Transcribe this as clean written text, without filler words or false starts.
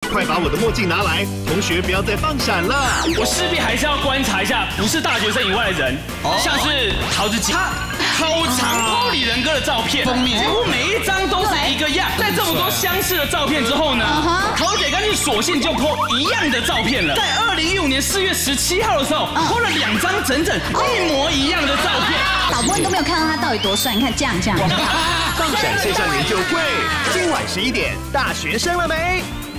快把我的墨镜拿来，同学不要再放闪了。 我势必还是要观察一下不是大学生以外的人，像是桃子姐，好长抛里人哥的照片，封面几乎每一张都是一个样。在这么多相似的照片之后呢，桃姐干脆索性就 po 一样的照片了。在2015年4月17号的时候，po 了2张整整一模一样的照片。 导播你都没有看到他到底多帅，你看这样。 放闪线上研究会，今晚11点，大学生了没？